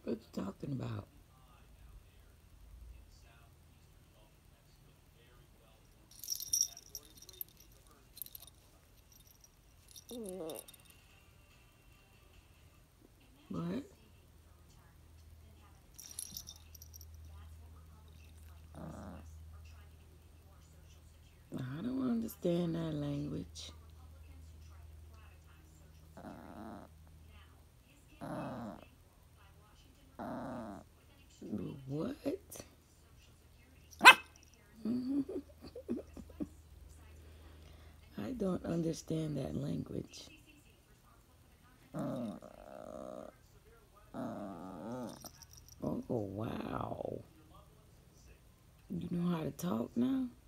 What you talking about? What? I don't understand that language. What? I don't understand that language. Oh, wow. You know how to talk now?